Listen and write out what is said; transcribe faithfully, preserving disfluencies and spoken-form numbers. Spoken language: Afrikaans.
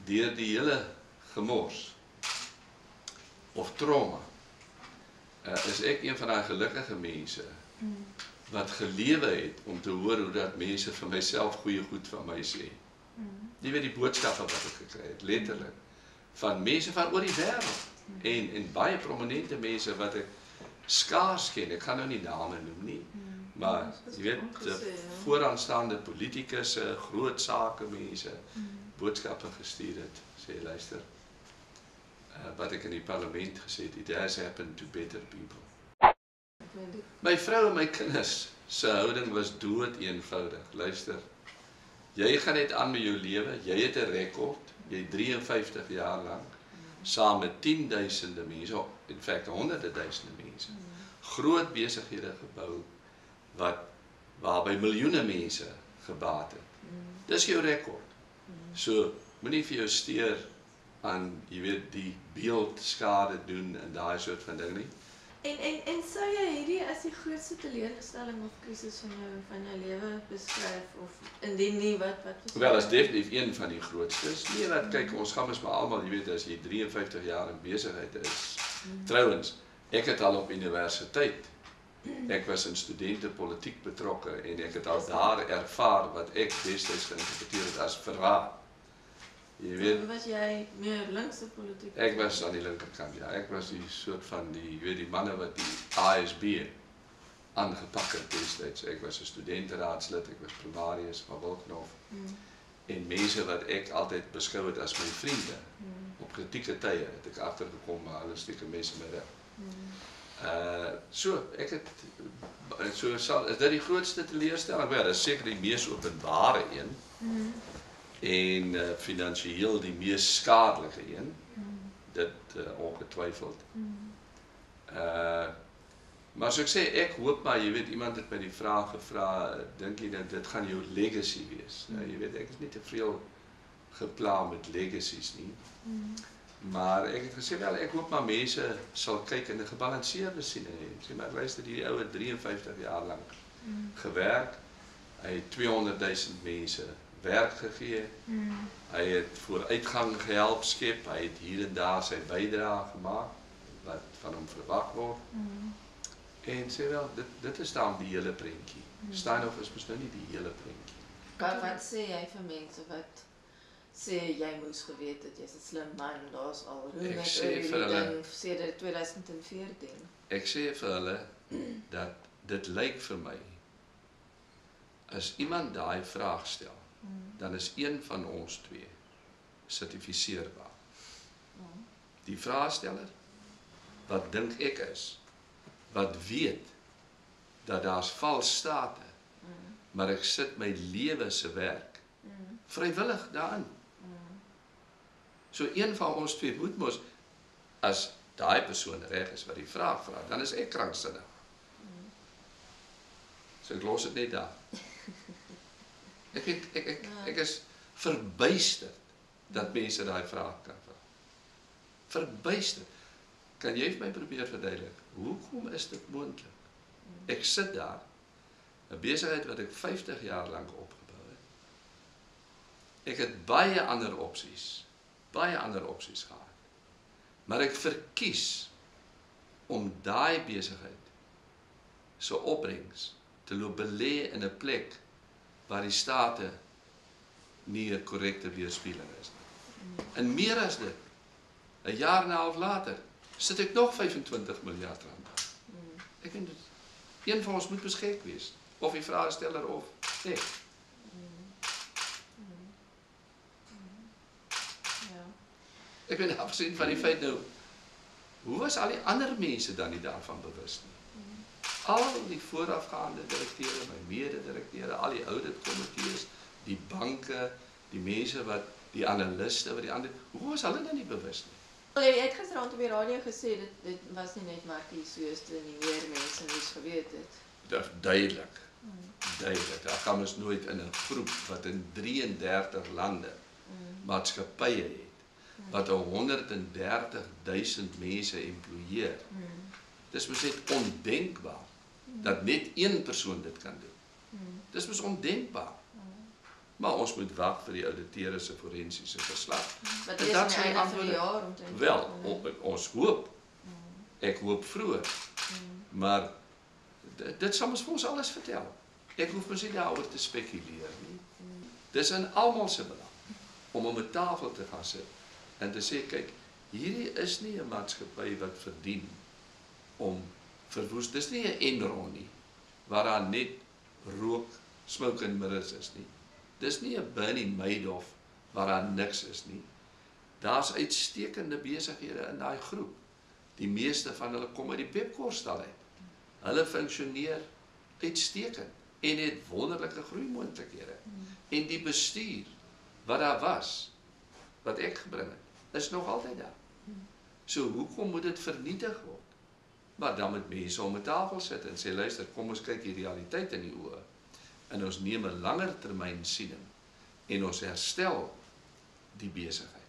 deur die hele gemors of trauma, uh, is ek een van daai gelukkige mense mm. wat gelewe het om te hoor hoe dat mense vir myself goeie goed van my sê. Mm. Jy weet die boodskappe wat ek gekry het, letterlik, van mense van oor die wêreld mm. en, en baie prominente mense wat ek skaars ken, ek gaan nou nie name noem nie, mm. maar jy weet, gesê, vooraanstaande politikusse, groot sake mense, mm. boodskappe gestuur het, sê luister, uh, wat ek in die parlement gesê het, it has happened to better people. My vrou en my kinders se houding was dood eenvoudig. Luister, jy gaan net aan met jou lewe, jy het 'n rekord, jy drie en vyftig jaar lank, saam met tienduisende mense, in feite honderde duisende mense, groot besighede gebou, wat, waarby miljoene mense gebaat het. Dis jou rekord. So, moenie vir jou steur aan, jy weet, die beeldskade doen en daai soort van ding nie. En, en, en sou jy hierdie as die grootste teleurstelling of krisis van jou, van jou lewe beskryf, of indien nie, wat, wat was Wel, is definitief een van die grootstes. Nee, wat, kyk, ons gaan ons maar almal, jy weet, as jy drie en vyftig jaar in besigheid is. Mm. Trouwens, ek het al op universiteit, ek was in studentepolitiek betrokke, en ek het al daar ervaar wat ek destyds geïnterpreteer het as verraad. Jy weet, was jy meer linkse politiek? Ek was aan die linkerkant, ja. Ek was die soort van die, jy weet, die manne wat die A S B aangepak het destyds. Ek was 'n studenteraadslid, ek was primarius van Wilknof. Mm. En mense wat ek altyd beskou het as my vriende. Mm. Op kritieke tye het ek agtergekom, maar hulle stiekem mense met reg. Mm. Uh, so, ek het, so sal, is dit die grootste teleurstelling? Wel, dit is seker die mees openbare een. Mm. En uh, finansiëel die mees skadelike een, mm. dit uh, ongetwyfeld. Mm. Uh, maar so ek sê, ek hoop maar, jy weet, iemand het my die vraag gevra, dink jy dat dit gaan jou legacy wees? Mm. Uh, jy weet, ek is nie te veel gepla met legacies nie. Mm. Maar ek het gesê, wel, ek hoop maar mense sal kyk in 'n gebalanseerde sin hê. Sê maar, luister, die ou het drie en vyftig jaar lank mm. gewerk, hy het tweehonderdduisend mense werk gegee, mm. hy het vooruitgang gehelp skep, hy het hier en daar sy bydrae gemaak, wat van hom verwag word, mm. en sê wel, dit, dit is dan die hele prentjie. Mm. Steinhoff is mos nou nie die hele prentjie. Wat, wat sê jy vir mense wat sê jy moes geweet het, jy's 'n slim man, daar's al roem met hierdie ding sedert tweeduisend veertien. Ek sê vir hulle, dat dit lyk vir my, as iemand daai vraag stel, dan is een van ons twee sertifiseerbaar. Die vraagsteller, wat dink ek is, wat weet, dat daar's vals state, maar ek sit my lewe se werk, vrywillig daarin. So een van ons twee moet mos, as daai persoon reg is wat die vraag vra, dan is ek kranksinnig. So ek los dit net daar. Ek, ek, ek, ek, ek is verbuisterd dat mense daai vraag kan vra. Verbuisterd. Kan jy vir my probeer verduidelik, hoekom is dit moontlik? Ek sit daar, 'n besigheid wat ek vyftig jaar lank opgebou het. Ek het baie ander opsies, baie ander opsies gehad. Maar ek verkies om daai besigheid se opbrengs te loop belê in 'n plek waar die state nie 'n korrekte weerspieëling is nie. En meer as dit, 'n jaar en 'n half later, sit ek nog vyfentwintig miljard rand. Ek vind dit, een van ons moet beskik wees, of die vraagsteller of ek. Ek ben afgesien van die feit nou, hoe was al die ander mense dan nie daarvan bewus nie? Al die voorafgaande direkteure, my mede-direkteure, al die auditkomitees, die banke, die mense wat, die analiste, wat die ander, hoe was hulle dan nie bewus nie? Jy het gisterand op die radio gesê, dit, dit was nie net Markie Sooste nie, meer mense moes geweet het. Dat is duidelik, hmm. duidelik. Daar gaan ons nooit in 'n groep wat in drie en dertig lande hmm. maatskappye het, hmm. wat honderd en dertig duisend mense employeer. Hmm. Dis mos net ondenkbaar dat net een persoon dit kan doen. Hmm. Dis mos ondenkbaar. Hmm. Maar ons moet wag vir die ouditeure se forensiese verslag. Wat En is dat aan die sal die einde van antwoorde- die jaar omtrent? Wel, on- ons hoop. Ek hoop vroeër. Maar dit, dit sal ons vir ons alles vertel. Ek hoef mos nie daaroor te spekuleer nie. Dis in almal se belang om om 'n tafel te gaan sit en te sê, kyk, hierdie is nie 'n maatskappy wat verdien om verwoes. Dis nie 'n Enron nie waar daar net rook, smoke en mirrors is nie. Dis nie 'n Bernie Madoff waar daar niks is nie. Daar's uitstekende besighede in daai groep. Die meeste van hulle kom uit die Pepkor-stal uit. Hulle funksioneer uitstekend en het wonderlike groeimoontlikhede. En die bestuur wat daar was, wat ek gebring het, is nog altyd daar. So hoekom moet dit vernietig word? Maar dan moet mense om 'n tafel sit en sê, luister, kom ons kyk die realiteit in die oë en ons neem 'n langer termyn siening en ons herstel die besigheid.